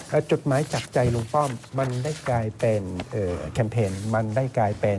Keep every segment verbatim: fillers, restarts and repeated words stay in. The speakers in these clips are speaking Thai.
จดหมายจากใจลุงป้อมมันได้กลายเป็นแคมเปญมันได้กลายเป็น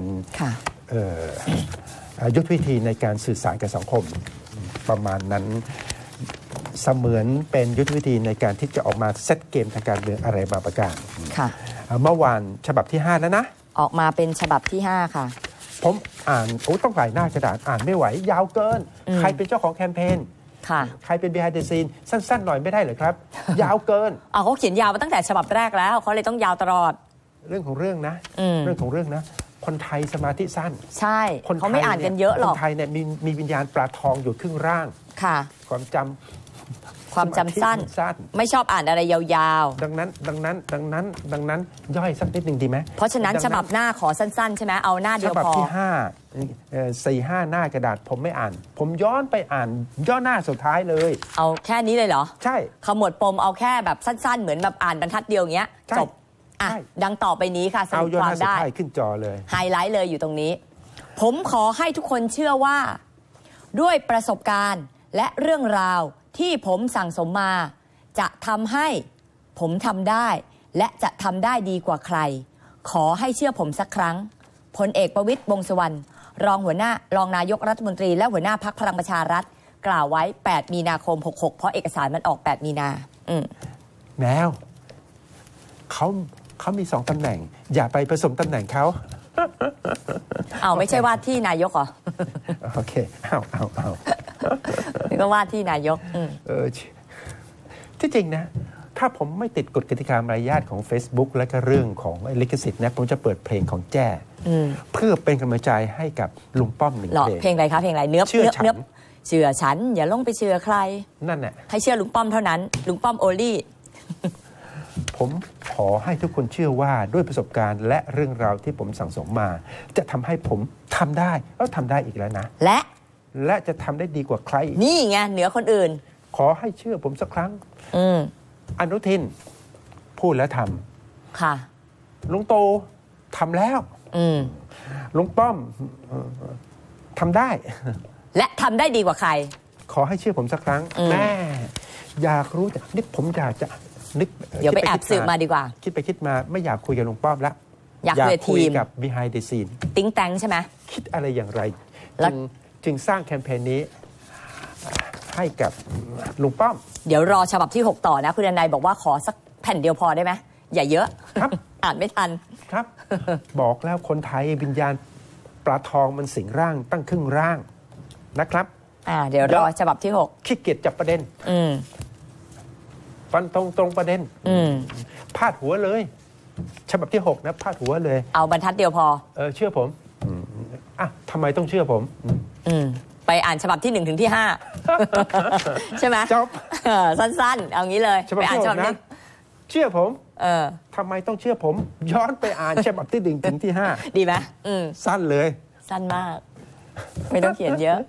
ยุทธวิธีในการสื่อสารกับสังคมประมาณนั้นเสมือนเป็นยุทธวิธีในการที่จะออกมาเซตเกมทางการเมืองอะไรบางประการเมื่อวานฉบับที่ห้าแล้วนะออกมาเป็นฉบับที่ห้าค่ะผมอ่านโอ้ต้องหลายหน้ากระดาษอ่านไม่ไหวยาวเกินใครเป็นเจ้าของแคมเปญใครเป็น behind the scene สั้นๆหน่อยไม่ได้เหรอครับ ยาวเกินอ๋อเขาเขียนยาวมาตั้งแต่ฉบับแรกแล้วเขาเลยต้องยาวตลอดเรื่องของเรื่องนะเรื่องของเรื่องนะคนไทยสมาธิสั้นใช่เขาไม่อ่านกันเยอะหรอกคนไทยเนี่ยมีมีวิญญาณปลาทองอยู่ครึ่งร่างค่ะความจำความจำสั้นไม่ชอบอ่านอะไรยาวๆดังนั้นดังนั้นดังนั้นดังนั้นย่อยสักนิดหนึ่งดีไหมเพราะฉะนั้นฉบับหน้าขอสั้นๆใช่ไหมเอาหน้าเดียวพอฉบับที่ห้าสี่ห้าหน้ากระดาษผมไม่อ่านผมย้อนไปอ่านย่อหน้าสุดท้ายเลยเอาแค่นี้เลยเหรอใช่ขมวดปมเอาแค่แบบสั้นๆเหมือนแบบอ่านบรรทัดเดียวอย่างเงี้ยจบอ่ะดังต่อไปนี้ค่ะสรุปความได้ขึ้นจอเลยไฮไลท์เลยอยู่ตรงนี้ผมขอให้ทุกคนเชื่อว่าด้วยประสบการณ์และเรื่องราวที่ผมสั่งสมมาจะทำให้ผมทำได้และจะทำได้ดีกว่าใครขอให้เชื่อผมสักครั้งพลเอกประวิตรวงษ์สุวรรณรองหัวหน้ารองนายกรัฐมนตรีและหัวหน้าพรรคพลังประชารัฐกล่าวไว้แปดมีนาคมหกหกเพราะเอกสารมันออกแปดมีนาอืมแมวเขาเขามีสองตำแหน่งอย่าไปผสมตำแหน่งเขาเอาไม่ใช่ว่าที่นายกเหรอโอเคเอาเอาเอานี่ก็ว่าที่นายกเออที่จริงนะถ้าผมไม่ติดกฎกติกามารยาทของ Facebook และก็เรื่องของลิขสิทธิ์นะผมจะเปิดเพลงของแจ้เพื่อเป็นกำลังใจให้กับลุงป้อมหนึ่งเพลงเพลงอะไรคะเพลงอะไรเนื้อเชื่อฉันเชื่อฉันอย่าลงไปเชื่อใครนั่นแหละให้เชื่อลุงป้อมเท่านั้นลุงป้อมโอลี่ผมขอให้ทุกคนเชื่อว่าด้วยประสบการณ์และเรื่องราวที่ผมสั่งสมมาจะทำให้ผมทำได้แล้วทำได้อีกแล้วนะและและจะทำได้ดีกว่าใครนี่ไงเหนือคนอื่นขอให้เชื่อผมสักครั้งอืมอนุทินพูดแล้วทำค่ะลุงตู่ทำแล้วอืมลุงป้อมทำได้และทำได้ดีกว่าใครขอให้เชื่อผมสักครั้งแม่อยากรู้จักนี่ผมอยากจะนึกเดี๋ยวไปแอบสืบมาดีกว่าคิดไปคิดมาไม่อยากคุยกับลุงป้อมแล้วอยากคุยกับ behind the scene ติ้งแตงใช่ไหมคิดอะไรอย่างไรจึงจึงสร้างแคมเปญนี้ให้กับลุงป้อมเดี๋ยวรอฉบับที่หกต่อนะคุณนายบอกว่าขอสักแผ่นเดียวพอได้ไหมอย่าเยอะครับอ่านไม่ทันครับบอกแล้วคนไทยวิญญาณปลาทองมันสิงร่างตั้งครึ่งร่างนะครับอ่าเดี๋ยวรอฉบับที่หกขี้เกียจจับประเด็นอืมฟันตรงตรงประเด็นอืมพาดหัวเลยฉบับที่หกนะพาดหัวเลยเอาบรรทัดเดียวพอเออเชื่อผมอ่ะทำไมต้องเชื่อผมอืมไปอ่านฉบับที่หนึ่งถึงที่ห้าใช่ไหมจบสั้นๆเอางี้เลยไปอ่านฉบับนี้เชื่อผมเออทำไมต้องเชื่อผมย้อนไปอ่านฉบับที่หนึ่งถึงที่ห้าดีไหมอืมสั้นเลยสั้นมากไม่ต้องเขียนเยอะ